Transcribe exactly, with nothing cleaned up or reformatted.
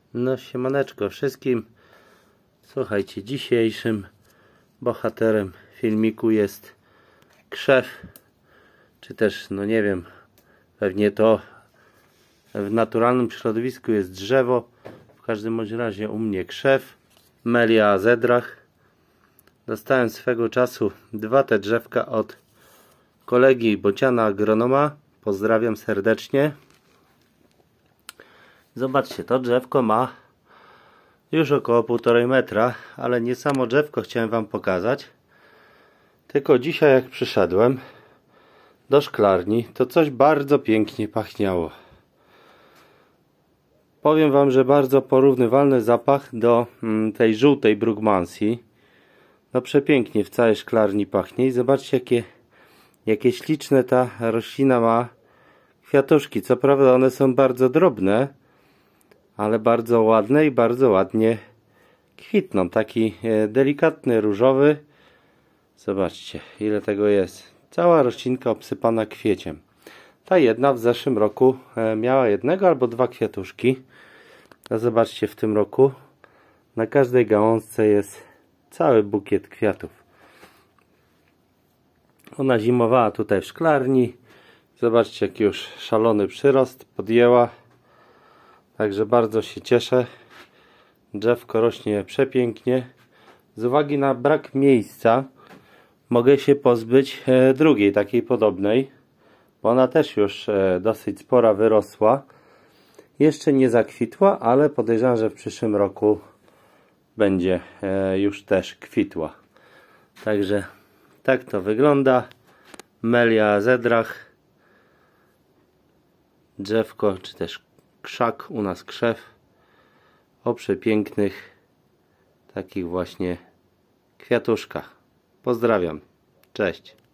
No siemaneczko wszystkim. Słuchajcie, dzisiejszym bohaterem filmiku jest krzew, czy też, no nie wiem, pewnie to w naturalnym środowisku jest drzewo. W każdym bądź razie u mnie krzew, Melia azedrach. Dostałem swego czasu dwa te drzewka od kolegi bociana agronoma. Pozdrawiam serdecznie. Zobaczcie, to drzewko ma już około półtorej metra, ale nie samo drzewko chciałem wam pokazać, tylko dzisiaj jak przyszedłem do szklarni, to coś bardzo pięknie pachniało. Powiem wam, że bardzo porównywalny zapach do tej żółtej brugmansii. No przepięknie w całej szklarni pachnie i zobaczcie jakie, jakie śliczne ta roślina ma kwiatuszki. Co prawda one są bardzo drobne, ale bardzo ładne i bardzo ładnie kwitną. Taki delikatny różowy. Zobaczcie ile tego jest. Cała roślinka obsypana kwieciem. Ta jedna w zeszłym roku miała jednego albo dwa kwiatuszki. A zobaczcie, w tym roku na każdej gałązce jest cały bukiet kwiatów. Ona zimowała tutaj w szklarni. Zobaczcie jaki już szalony przyrost podjęła. Także bardzo się cieszę. Drzewko rośnie przepięknie. Z uwagi na brak miejsca mogę się pozbyć drugiej takiej podobnej, bo ona też już dosyć spora wyrosła. Jeszcze nie zakwitła, ale podejrzewam, że w przyszłym roku będzie już też kwitła. Także tak to wygląda. Melia azedrach. Drzewko, czy też krzak, u nas krzew, o przepięknych takich właśnie kwiatuszkach. Pozdrawiam. Cześć.